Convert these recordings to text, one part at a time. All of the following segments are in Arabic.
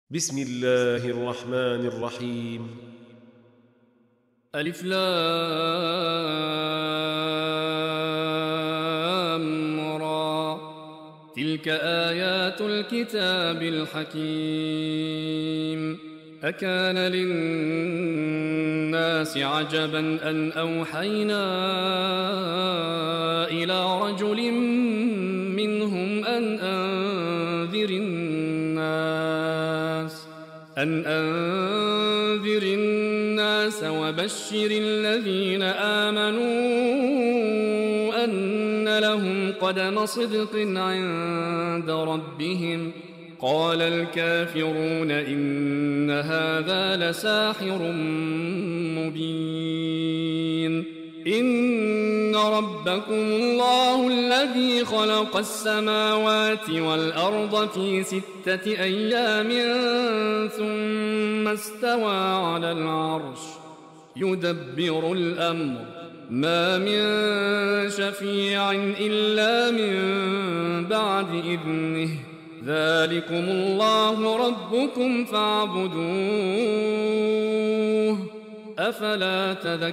بسم الله الرحمن الرحيم. ألف لام را. تلك آيات الكتاب الحكيم. أكان للناس عجبا أن أوحينا إلى رجل منهم أن أنذر الناس وبشر الذين آمنوا أن لهم قدم صدق عند ربهم. قال الكافرون إن هذا لساحر مبين. إن ربكم الله الذي خلق السماوات والأرض في 6 أيام ثم استوى على العرش يدبر الأمر ما من شفيع إلا من بعد إذنه ذلكم الله ربكم فاعبدوه أفلا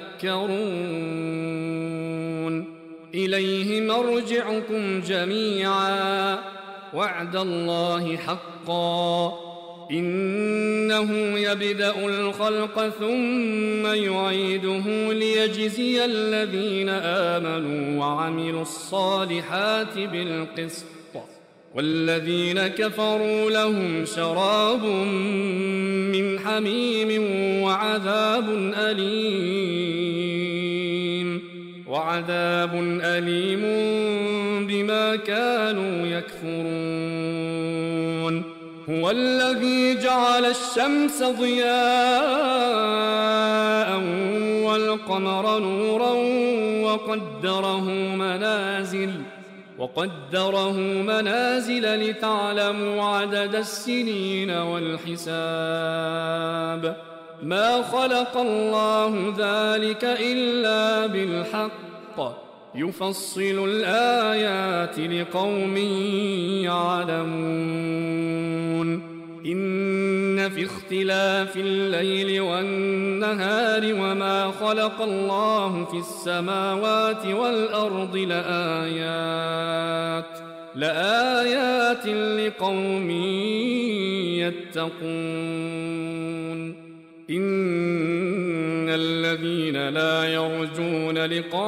تذكرون. إليه مرجعكم جميعا وعد الله حقا إنه يبدأ الخلق ثم يعيده ليجزي الذين آمنوا وعملوا الصالحات بالقسط والذين كفروا لهم شراب من حميم وعذاب أليم بما كانوا يكفرون. هو الذي جعل الشمس ضياء والقمر نورا وقدره منازل لتعلموا عدد السنين والحساب. ما خلق الله ذلك إلا بالحق يفصل الآيات لقوم يعلمون. إن في اختلاف الليل والنهار وما خلق الله في السماوات والأرض لآيات لقوم يتقون. إن الذين لا يرجون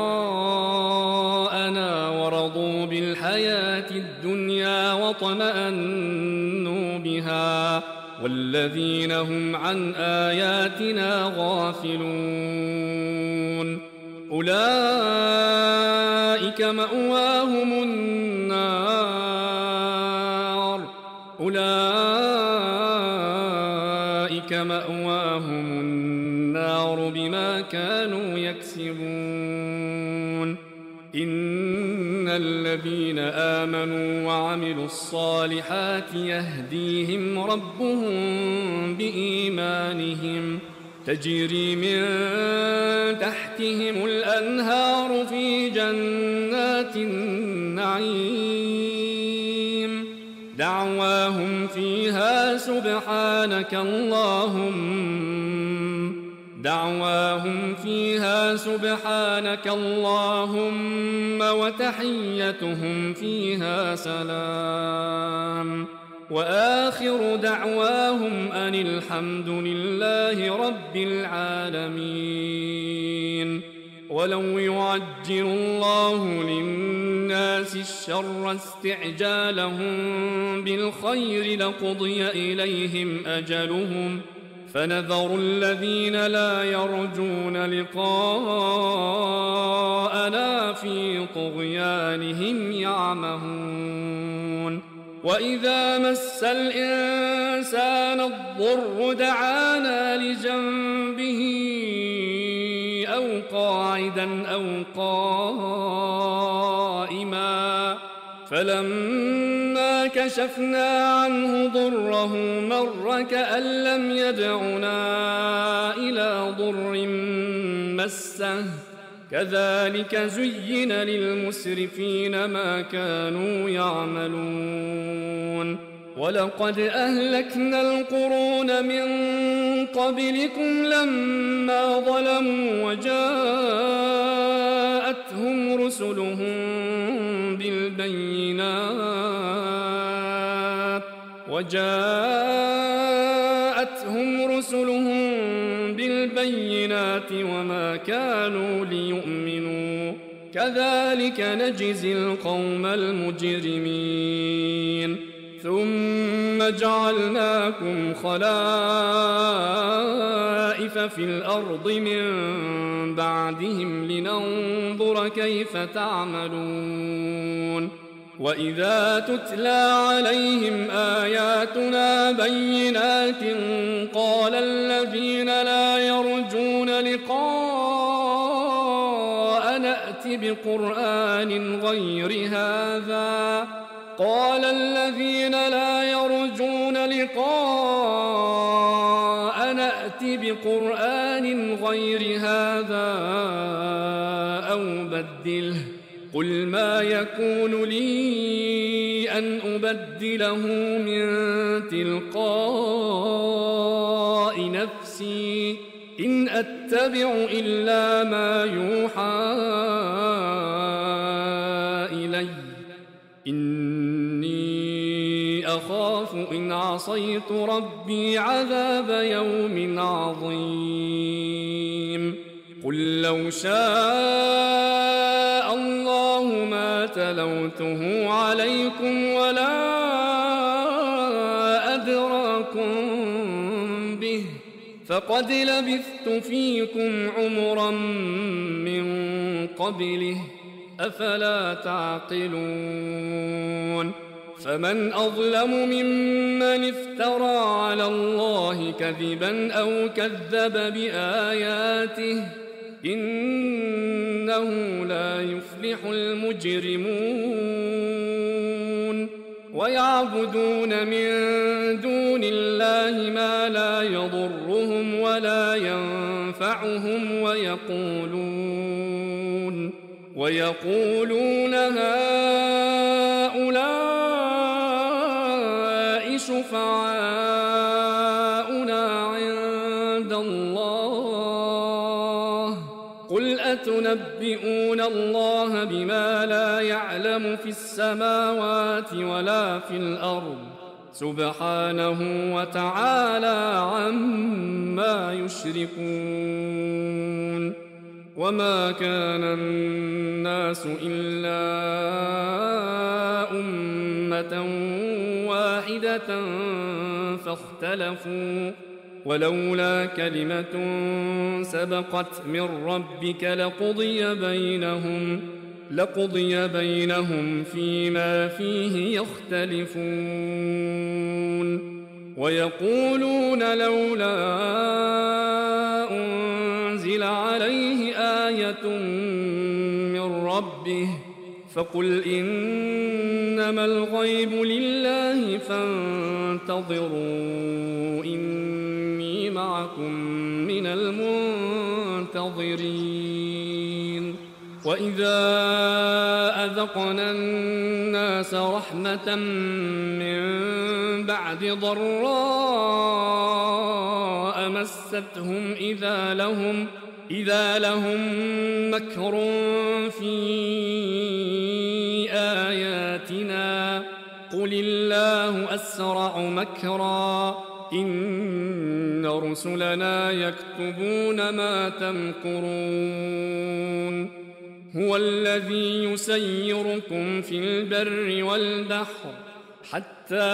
لقاءنا ورضوا بالحياة الدنيا واطمأنوا بها والذين هم عن آياتنا غافلون أولئك مأواهم النار بما كانوا يكسبون. إن الذين آمنوا وعملوا الصالحات يهديهم ربهم بإيمانهم تجري من تحتهم الأنهار في جنات النعيم دعواهم فيها سبحانك اللهم وتحيتهم فيها سلام وآخر دعواهم أن الحمد لله رب العالمين. ولو يعجل الله للناس الشر استعجالهم بالخير لقضي إليهم أجلهم فنذر الذين لا يرجون لقاءنا في طغيانهم يعمهون. وإذا مس الإنسان الضر دعانا لجنبه أو قاعدا أو قائما فلما كشفنا عنه ضره مر كأن لم يدعنا إلى ضر مسه كذلك زين للمسرفين ما كانوا يعملون ولقد أهلكنا القرون من قبلكم لما ظلموا وجاءتهم رسلهم بالبينات وما كانوا ليؤمنوا كذلك نجزي القوم المجرمين ثم جعلناكم خلائف في الأرض من بعدهم لننظر كيف تعملون وإذا تتلى عليهم آياتنا بينات قال الذين لا يرجون لقاء نأت بقرآن غير هذا قال الذين لا يرجون لقاء نأت بقرآن غير هذا أو بدله قل ما يكون لي أن أبدله من تلقاء نفسي إن أتبع إلا ما يوحى إلي إني أخاف إن عصيت ربي عذاب يوم عظيم قل لو شاء الله ما تلوته عليكم ولا أدراكم به فقد لبثت فيكم عمرا من قبله أفلا تعقلون فمن أظلم ممن افترى على الله كذبا أو كذب بآياته إنه لا يفلح المجرمون ويعبدون من دون الله ما لا يضرهم ولا ينفعهم ويقولون هؤلاء شفعاؤنا عند الله قل أتنبئون الله بما لا يعلم في السماوات ولا في الأرض سبحانه وتعالى عما يشركون وما كان الناس إلا أمة واحدة فاختلفوا ولولا كلمة سبقت من ربك لقضي بينهم فيما فيه يختلفون ويقولون لولا أنزل عليه آية من ربه فقل إنما الغيب لله فانتظروا إني معكم من المنتظرين وإذا أذقنا الناس رحمة من بعد ضراء مستهم إذا لهم مكر في آياتنا قل الله أسرع مكرا إن رسلنا يكتبون ما تمكرون هو الذي يسيركم في البر والبحر حتى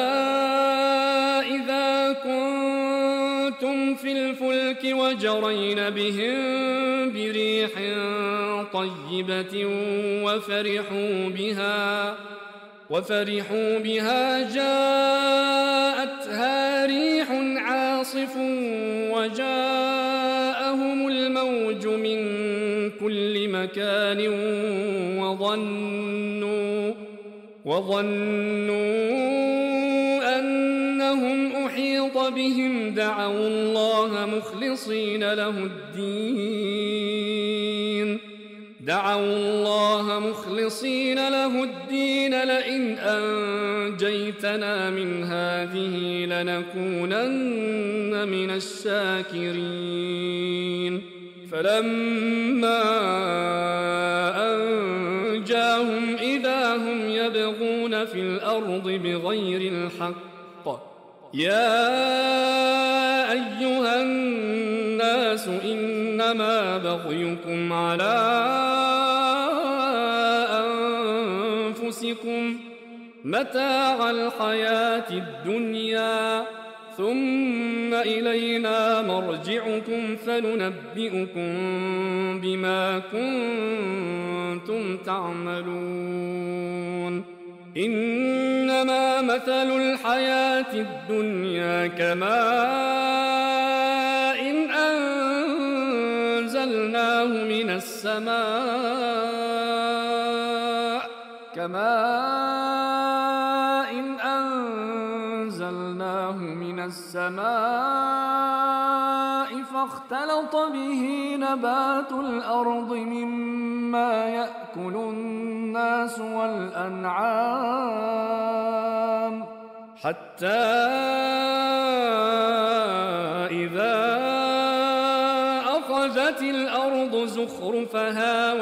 إذا كنتم في الفلك وجرين بهم بريح طيبة وفرحوا بها جاءتها ريح عاصف وجاءهم الموج من كل مكان وظنوا أنهم أحيط بهم دعوا الله مخلصين له الدين دعوا الله مخلصين له الدين لئن أنجيتنا من هذه لنكونن من الشاكرين فلما أنجاهم إذا هم يبغون في الأرض بغير الحق يا أيها الناس إنما بغيكم على أنفسكم متاع الحياة الدنيا ثم إلينا مرجعكم فننبئكم بما كنتم تعملون إنما مثل الحياة الدنيا كماء إن أنزلناه من السماء فاختلط به نبات الأرض مما يأكل الناس والأنعام حتى إذا أخذت الأرض زخرفها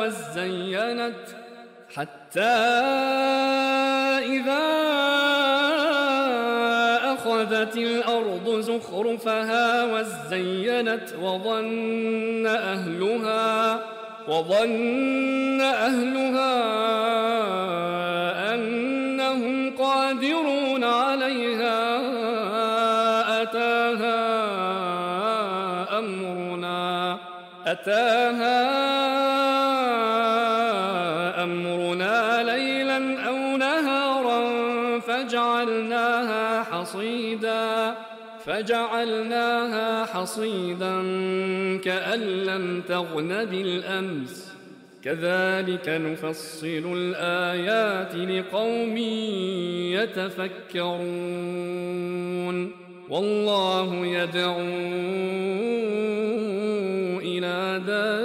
وزينت وظن أهلها أنهم قادرون عليها أتاها أمرنا ليلا أو نهارا فجعلناها حصيدا كأن لم تغن بالأمس كذلك نفصل الآيات لقوم يتفكرون والله يدعو إلى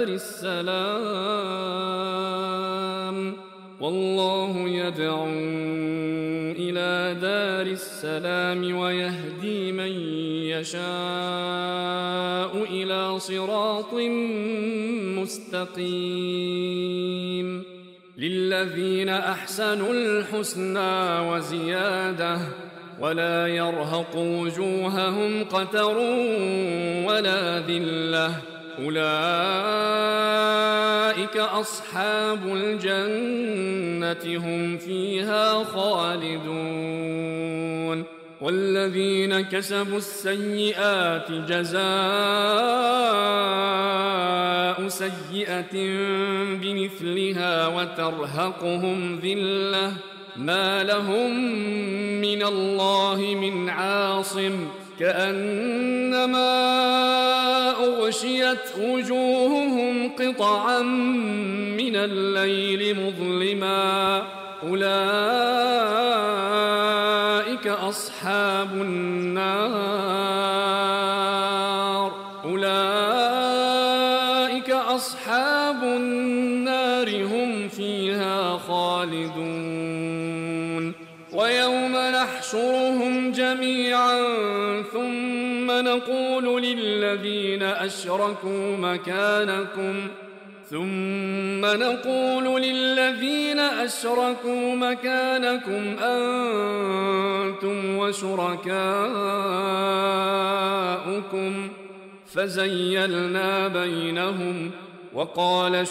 دار السلام ويهدي من يشاء إلى صراط مستقيم للذين أحسنوا الحسنى وزيادة ولا يرهق وجوههم قتر ولا ذلة أولئك أصحاب الجنة هم فيها خالدون والذين كسبوا السيئات جزاء سيئة بمثلها وترهقهم ذلة ما لهم من الله من عاصم كأنما أغشيت وجوههم قطعا من الليل مظلما أولئك أصحاب النار هم فيها خالدون ويوم نحشرهم جميعا ثم نقول للذين أشركوا مكانكم أنتم وشركاؤكم فزيلنا بينهم وقال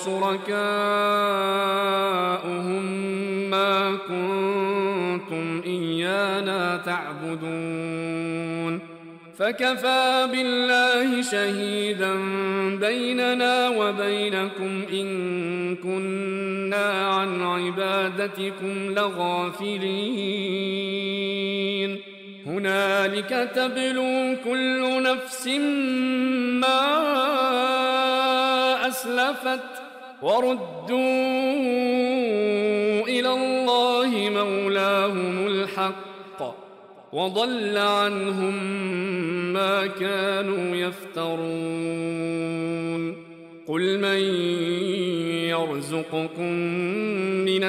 شركاؤهم ما كنتم إيانا تعبدون فكفى بالله شهيدا بيننا وبينكم إن كنا عن عبادتكم لغافلين هنالك تبلو كل نفس ما أسلفت وردوا إلى الله مولاهم الحق وضل عنهم ما كانوا يفترون قل من يرزقكم من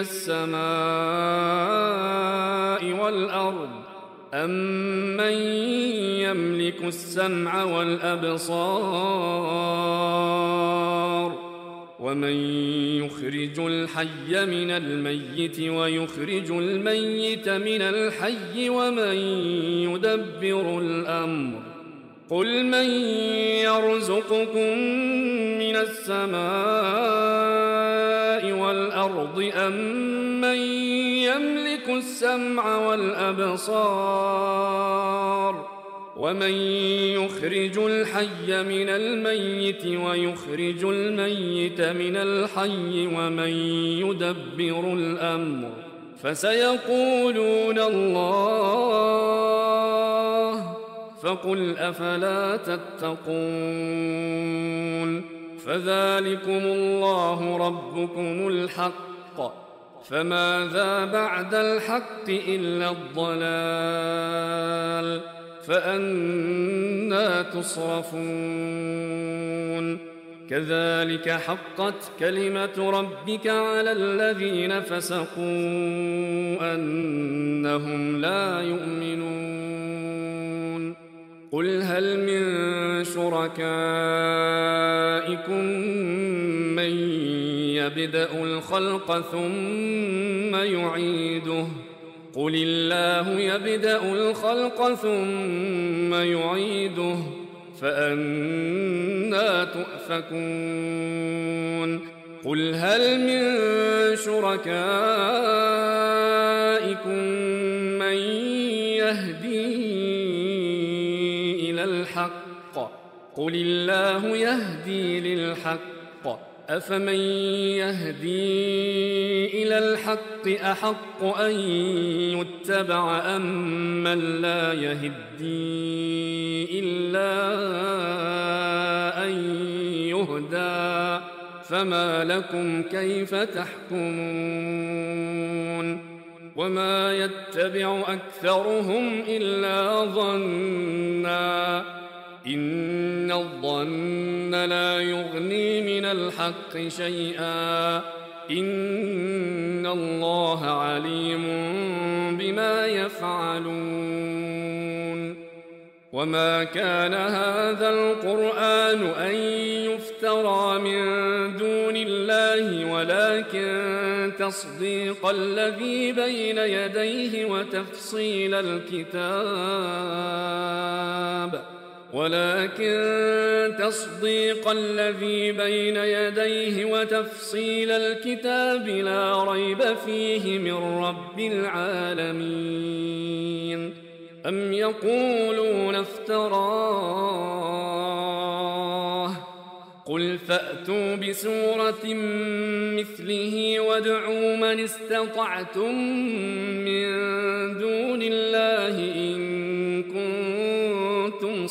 السماء والأرض أمن يملك السمع والأبصار ومن يخرج الحي من الميت ويخرج الميت من الحي ومن يدبر الأمر قل من يرزقكم من السماء والأرض أمن يملك السمع والأبصار ومن يخرج الحي من الميت ويخرج الميت من الحي ومن يدبر الأمر فسيقولون الله فقل أفلا تتقون فذلكم الله ربكم الحق فماذا بعد الحق إلا الضلال فأنى تصرفون كذلك حقت كلمة ربك على الذين فسقوا أنهم لا يؤمنون قل هل من شركائكم من يبدأ الخلق ثم يعيده قل الله يبدأ الخلق ثم يعيده فأنى تؤفكون قل هل من شركائكم من يهدي إلى الحق قل الله يهدي للحق أفمن يهدي إلى الحق أحق أن يتبع أم من لا يهدي إلا أن يهدى فما لكم كيف تحكمون وما يتبع أكثرهم إلا ظنّا إن الظن لا يغني من الحق شيئا إن الله عليم بما يفعلون وما كان هذا القرآن أن يفترى من دون الله ولكن تصديق الذي بين يديه وتفصيل الكتاب لا ريب فيه من رب العالمين أم يقولون افتراه قل فأتوا بسورة مثله وادعوا من استطعتم من دون الله إن كنتم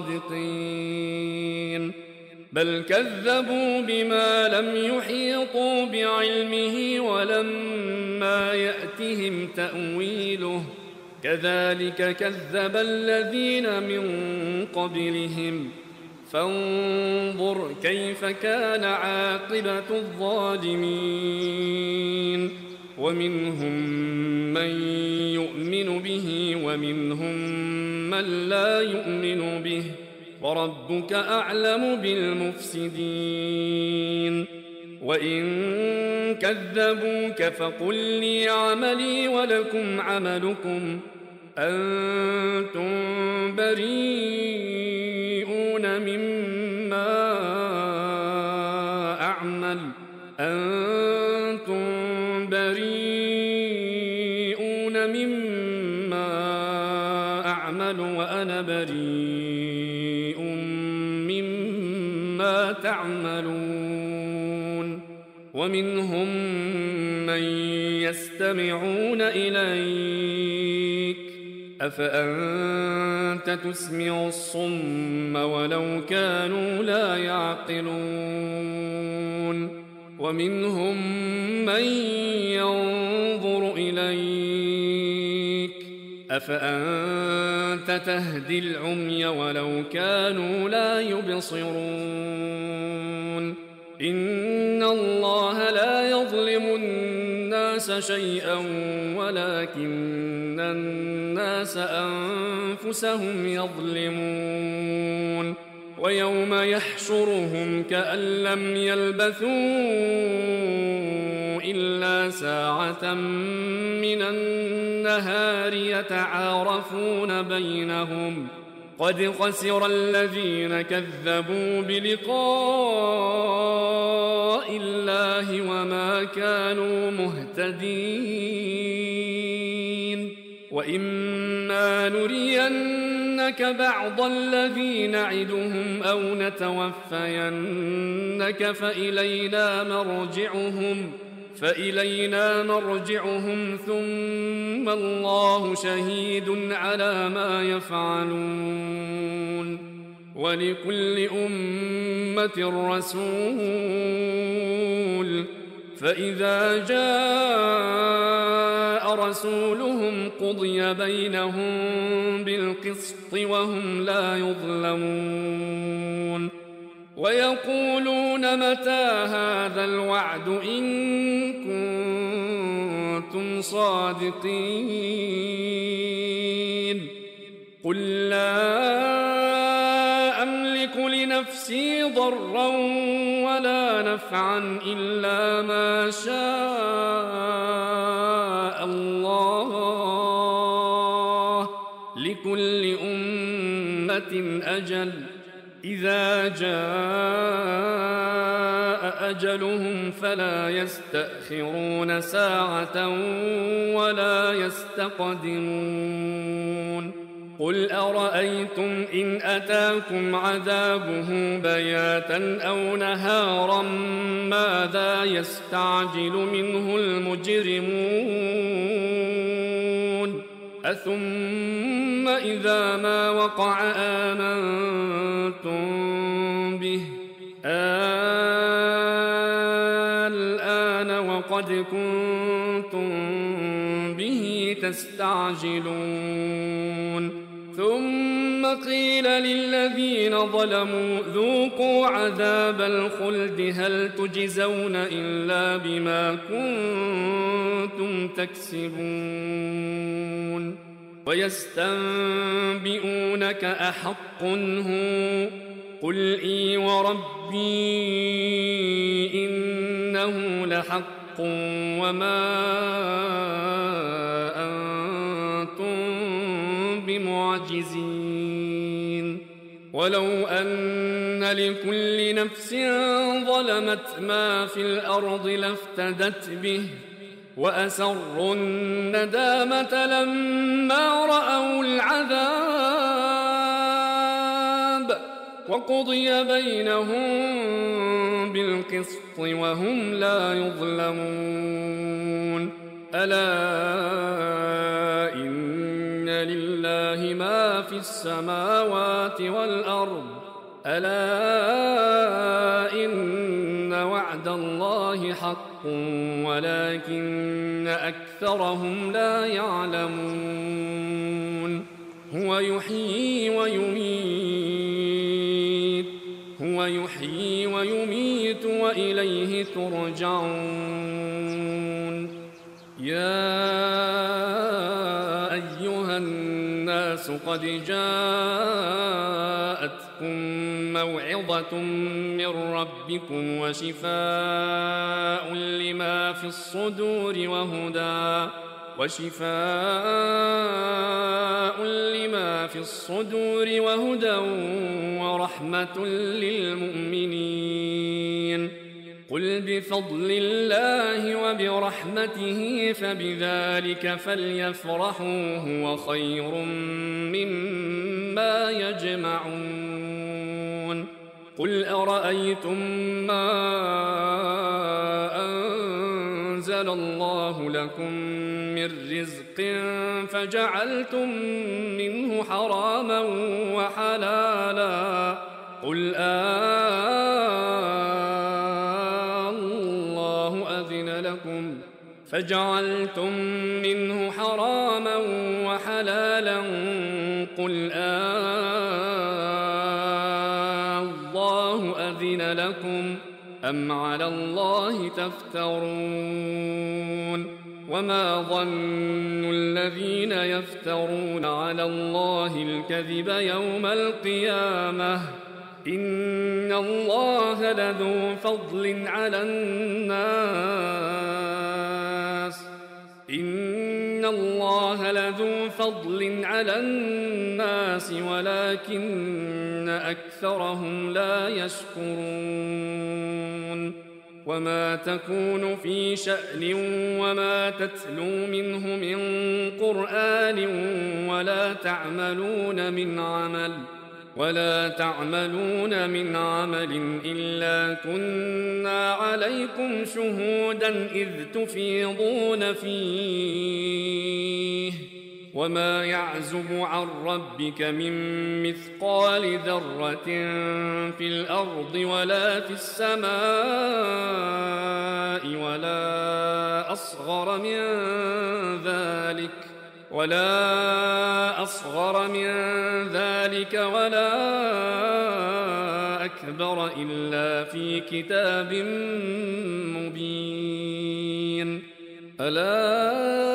صادقين بل كذبوا بما لم يحيطوا بعلمه ولما يأتهم تأويله كذلك كذب الذين من قبلهم فانظر كيف كان عاقبة الظالمين ومنهم من يؤمن به ومنهم من لا يؤمن به وربك أعلم بالمفسدين وإن كذبوك فقل لي عملي ولكم عملكم أنتم بريئون مما أعمل وأنا بريء مما تعملون ومنهم من يستمعون إليك أفأنت تسمع الصم ولو كانوا لا يعقلون ومنهم من ينظر إليك أفأنت تهدي العمي ولو كانوا لا يبصرون إن الله لا يظلم الناس شيئا ولكن الناس أنفسهم يظلمون ويوم يحشرهم كأن لم يلبثوا إلا ساعة من النهار يتعارفون بينهم قد خسر الذين كذبوا بلقاء الله وما كانوا مهتدين وإما نرينك بعض الذي نعدهم أو نتوفينك فإلينا مرجعهم ثم الله شهيد على ما يفعلون ولكل أمة رسول فإذا جاء رسولهم قضي بينهم بالقسط وهم لا يظلمون ويقولون متى هذا الوعد إن كنتم صادقين قل لا أملك لنفسي ضرا ولا نفعا إلا ما شاء الله لكل أمة أجل إذا جاء أجلهم فلا يستأخرون ساعة ولا يستقدمون قل أرأيتم إن أتاكم عذابه بياتا أو نهارا ماذا يستعجل منه المجرمون أثم إذا ما وقع آمنتم به الآن وقد كنتم به تستعجلون ثم قيل للذين ظلموا ذوقوا عذاب الخلد هل تجزون إلا بما كنتم تكسبون ويستنبئونك أحق هو قل إي وربي إنه لحق وما أنتم بمعجزين ولو أن لكل نفس ظلمت ما في الأرض لافتدت به وأسروا الندامة لما رأوا العذاب وقضي بينهم بالقسط وهم لا يظلمون ألا إن لله ما في السماوات والأرض ألا إن وعد الله حق ولكن أكثرهم لا يعلمون هو يحيي ويميت وإليه ترجعون يا أيها الناس قد جاءتكم موعظة من ربكم وشفاء لما في الصدور وهدى ورحمة للمؤمنين قل بفضل الله وبرحمته فبذلك فليفرحوا هو خير مما يجمعون قل أرأيتم ما أنزل الله لكم من رزق فجعلتم منه حراما وحلالا قل الله أذن لكم فجعلتم منه حراما وحلالا قل الله أذن لكم أم على الله تفترون وما ظن الذين يفترون على الله الكذب يوم القيامة إن الله لذو فضل على الناس ولكن أكثرهم لا يشكرون وما تكون في شأن وما تتلو منه من قرآن ولا تعملون من عمل إلا كنا عليكم شهودا إذ تفيضون فيه وما يعزب عن ربك من مثقال ذرة في الأرض ولا في السماء ولا أصغر من ذلك ولا أكبر إلا في كتاب مبين ألا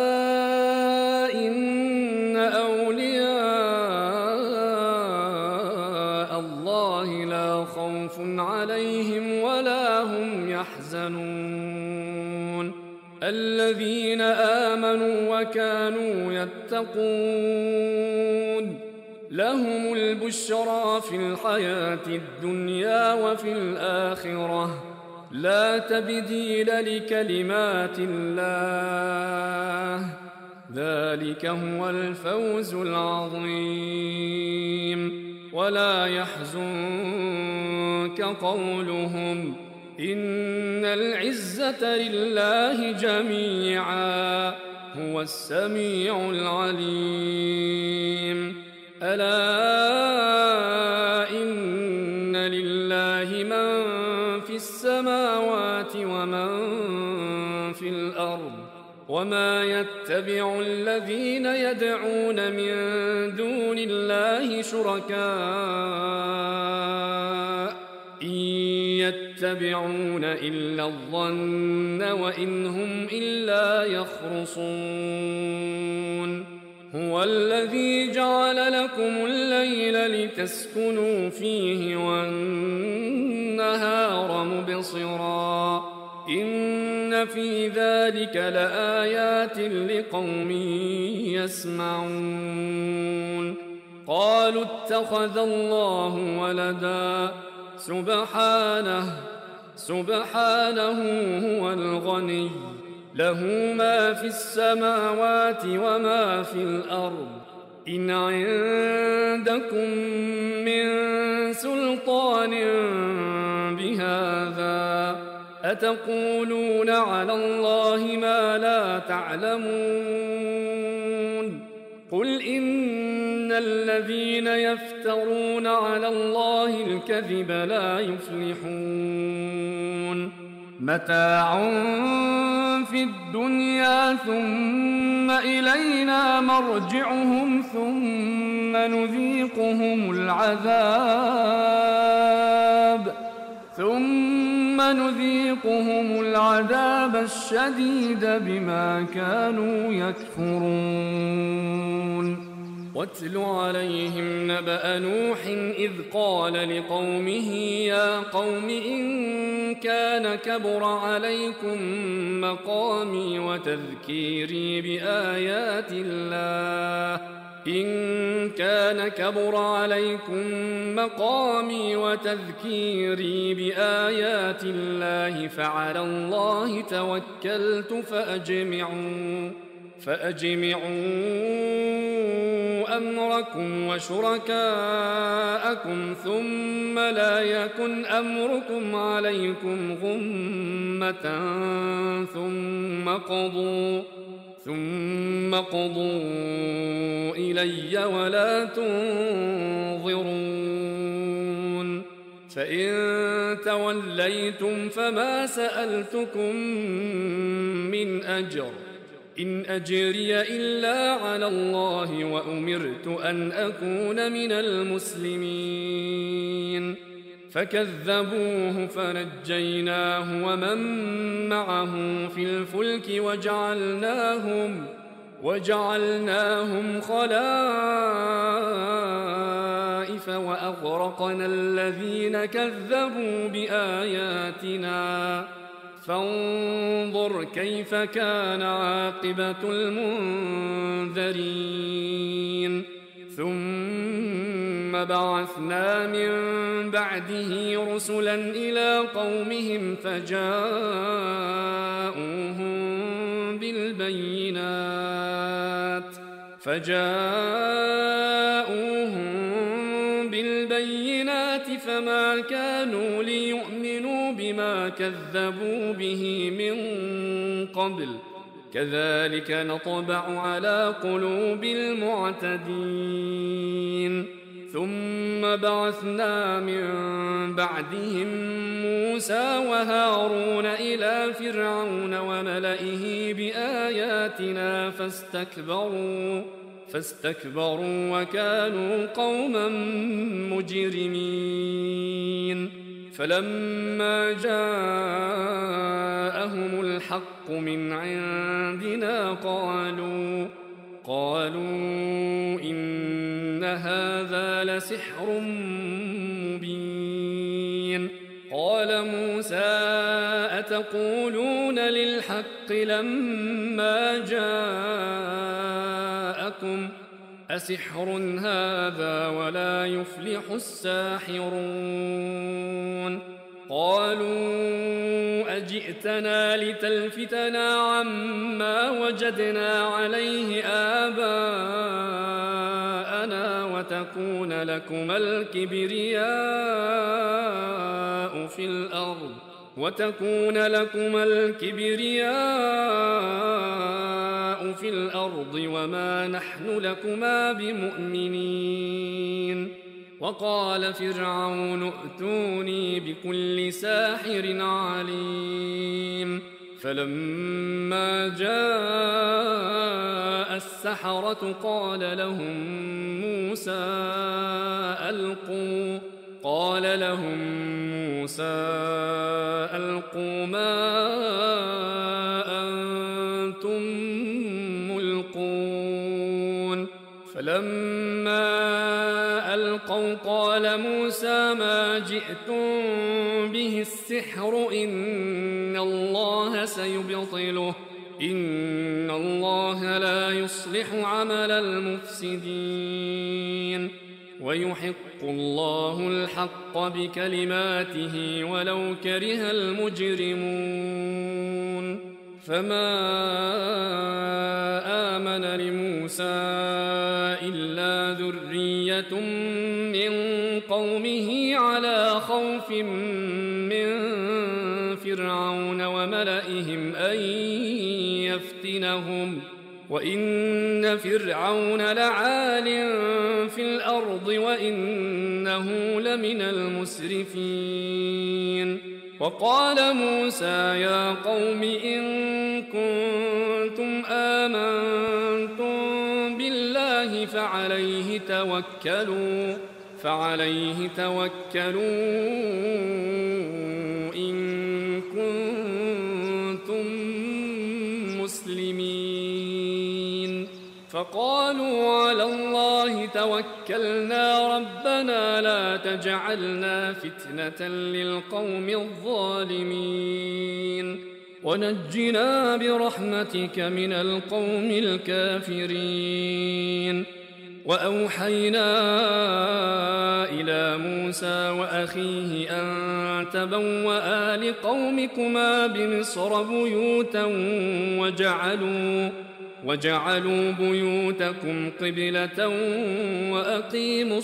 إن أولياء الله لا خوف عليهم ولا هم يحزنون الذين آمنوا وكانوا يتقون لهم البشرى في الحياة الدنيا وفي الآخرة لا تبديل لكلمات الله ذلك هو الفوز العظيم ولا يحزنك قولهم إن العزة لله جميعا هو السميع العليم ألا إن لله من في السماوات ومن في الأرض وما يتبع الذين يدعون من دون الله شركاء إن يتبعون إلا الظن وإن هم إلا يخرصون هو الذي جعل لكم الليل لتسكنوا فيه والنهار مبصرا إن في ذلك لآيات لقوم يسمعون قالوا اتخذ الله ولدا سبحانه هو الغني له ما في السماوات وما في الأرض إن عندكم من سلطان بهذا أتقولون على الله ما لا تعلمون قل إن الذين يفترون على الله الكذب لا يفلحون متاع في الدنيا ثم إلينا مرجعهم ثم نذيقهم العذاب الشديد بما كانوا يكفرون واتل عليهم نبأ نوح إذ قال لقومه يا قوم إن كان كبر عليكم مقامي وتذكيري بآيات الله فعلى الله توكلت فأجمعوا أمركم وشركاءكم ثم لا يكن أمركم عليكم غمة ثم قضوا إلي ولا تنظرون فإن توليتم فما سألتكم من أجر إن أجري إلا على الله وأمرت أن أكون من المسلمين فكذبوه فنجيناه ومن معه في الفلك وجعلناهم خلائف وأغرقنا الذين كذبوا بآياتنا فانظر كيف كان عاقبة المنذرين ثم بعثنا من بعده رسلا إلى قومهم فجاءوهم بالبينات فما كانوا ليؤمنوا بما كذبوا به من قبل كذلك نطبع على قلوب المعتدين ثم بعثنا من بعدهم موسى وهارون إلى فرعون وملئه بآياتنا فاستكبروا وكانوا قوما مجرمين فلما جاءهم الحق من عندنا قالوا إن هذا لسحر مبين قال موسى أتقولون للحق لما جاءكم أسحر هذا ولا يفلح الساحرون قالوا أجئتنا لتلفتنا عما وجدنا عليه آباءنا وتكون لكما الكبرياء في الأرض وما نحن لكما بمؤمنين وقال فرعون ائتوني بكل ساحر عليم فلما جاء السحرة قال لهم موسى ألقوا ما أنتم ملقون فلما ألقوا قال موسى ما جئتم به السحر إن الله سيبطله إن الله لا يصلح عمل المفسدين ويحق الله الحق بكلماته ولو كره المجرمون فما آمن لموسى إلا ذرية من قومه على خوف من فرعون وملئهم أن يفتنهم وإن فرعون لعال في الأرض وإنه لمن المسرفين وقال موسى يا قوم إن كنتم آمنتم بالله فعليه توكلوا إن كنتم مسلمين فقالوا على الله توكلنا ربنا لا تجعلنا فتنة للقوم الظالمين ونجنا برحمتك من القوم الكافرين وأوحينا إلى موسى وأخيه أن تبوأ لقومكما بمصر بيوتا وجعلوا بيوتكم قبلة وأقيموا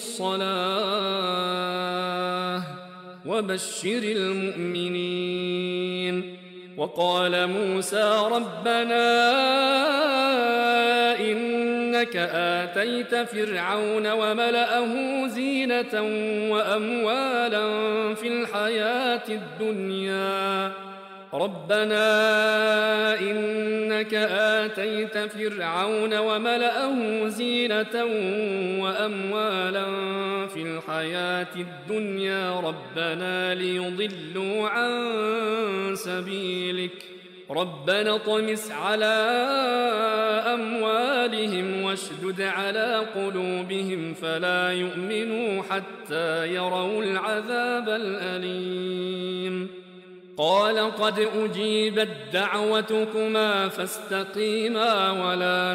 الصلاة وبشر المؤمنين وقال موسى ربنا إنك آتيت فرعون وملأه زينة وأموالا في الحياة الدنيا ربنا إنك آتيت فرعون وملأه زينة وأموالا في الحياة الدنيا ربنا ليضلوا عن سبيلك ربنا طمس على أموالهم واشدد على قلوبهم فلا يؤمنوا حتى يروا العذاب الأليم قال قد أجيبت دعوتكما فاستقيما ولا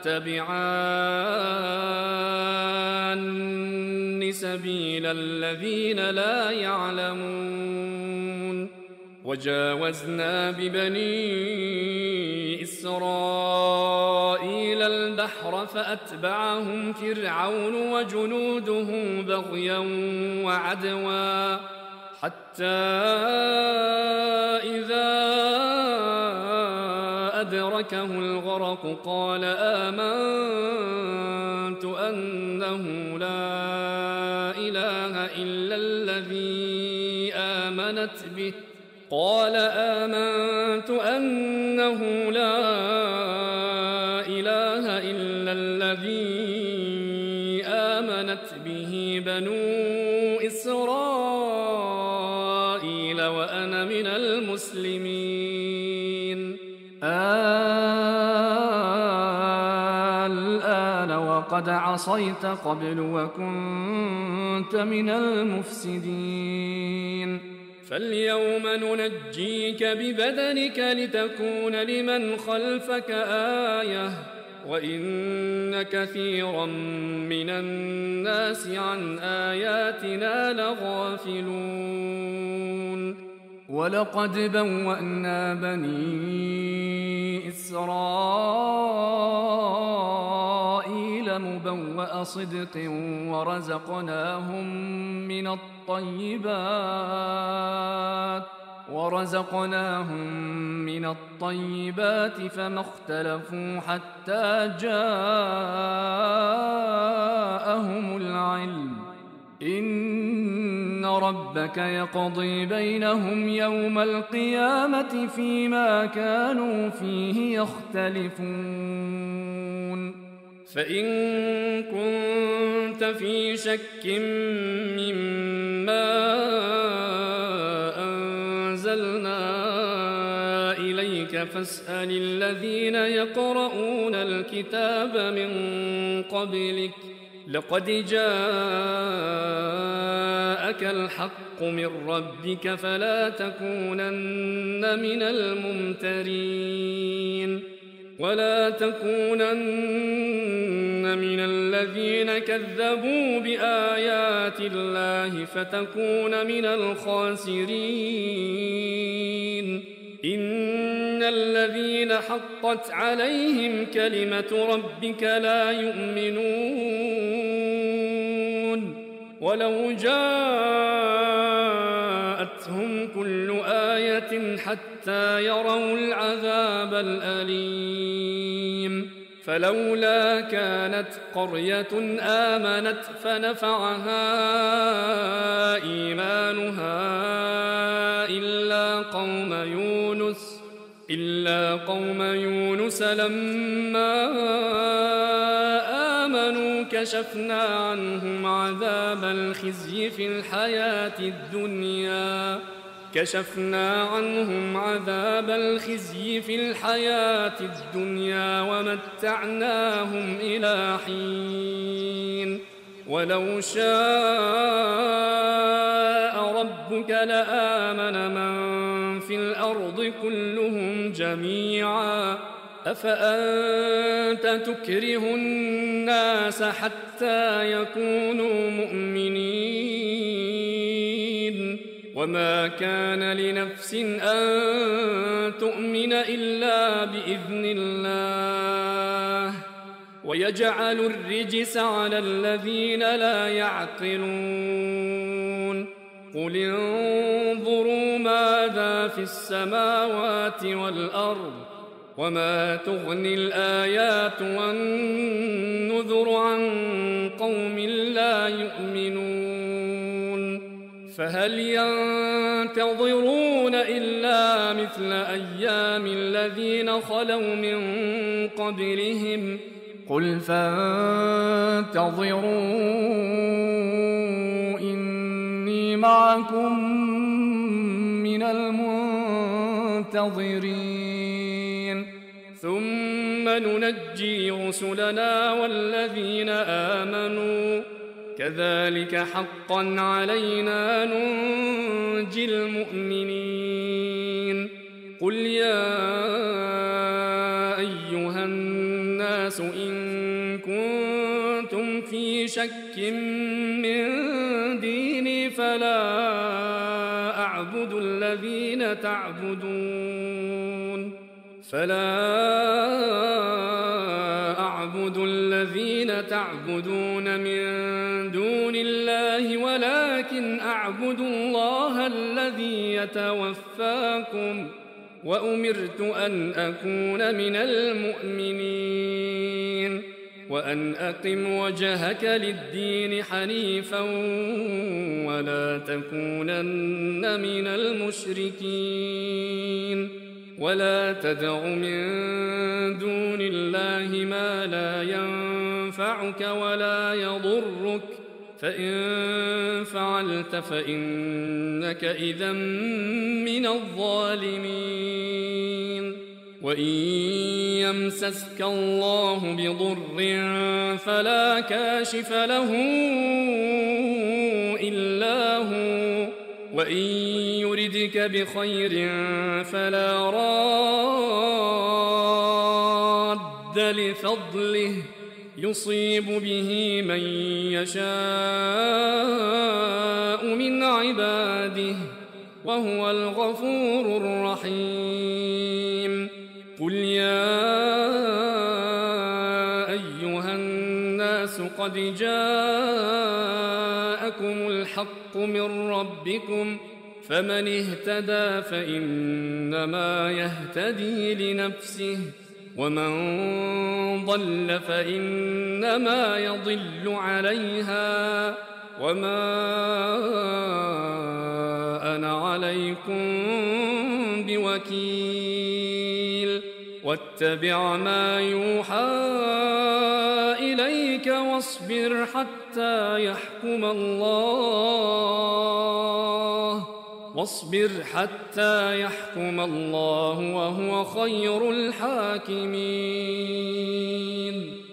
تتبعان سبيل الذين لا يعلمون وجاوزنا ببني إسرائيل البحر فأتبعهم فرعون وجنوده بغيا وعدوا حتى إذا أدركه الغرق قال آمنت أنه لا إله إلا الذي آمنت به بنو إسرائيل وأنا من المسلمين الآن وقد عصيت قبل وكنت من المفسدين فاليوم ننجيك ببدنك لتكون لمن خلفك آية وإن كثيرا من الناس عن آياتنا لغافلون ولقد بوأنا بني إسرائيل مبوأ صدق ورزقناهم من الطيبات فما اختلفوا حتى جاءهم العلم إن ربك يقضي بينهم يوم القيامة فيما كانوا فيه يختلفون فإن كنت في شك مما إليك فاسأل الذين يقرؤون الكتاب من قبلك لقد جاءك الحق من ربك فلا تكونن من الممترين ولا تكونن من الذين كذبوا بآيات الله فتكون من الخاسرين إن الذين حقت عليهم كلمة ربك لا يؤمنون ولو جاءتهم كل آية حتى يروا العذاب الأليم فلولا كانت قرية آمنت فنفعها إيمانها إلا قوم يونس لما آمنوا كشفنا عنهم عذاب الخزي في الحياة الدنيا ومتعناهم إلى حين ولو شاء ربك لآمن من في الأرض كلهم جميعا أفأنت تكره الناس حتى يكونوا مؤمنين وما كان لنفس أن تؤمن إلا بإذن الله ويجعل الرجس على الذين لا يعقلون قل انظروا ماذا في السماوات والأرض وما تغني الآيات والنذر عن قوم لا يؤمنون فهل ينتظرون إلا مثل أيام الذين خلوا من قبلهم قل فانتظروا إني معكم من المنتظرين ثم ننجي رسلنا والذين آمنوا كذلك حقا علينا ننجي المؤمنين قل يا أيها الناس إن كنتم في شك من ديني فلا أعبد الذين تعبدون من دون الله ولكن أعبد الله الذي يتوفاكم وأمرت أن أكون من المؤمنين وأن أقم وجهك للدين حنيفا ولا تكونن من المشركين ولا تدع من دون الله ما لا ينفعك ولا يضرك فإن فعلت فإنك إذا من الظالمين وإن يمسسك الله بضر فلا كاشف له إلا هو وإن يردك بخير فلا راد لفضله يصيب به من يشاء من عباده وهو الغفور الرحيم قل يا أيها الناس قد جاءكم الحق من ربكم فمن اهتدى فإنما يهتدي لنفسه ومن ضل فإنما يضل عليها وما أنا عليكم بوكيل واتبع ما يوحى إليك واصبر حتى يحكم الله وهو خير الحاكمين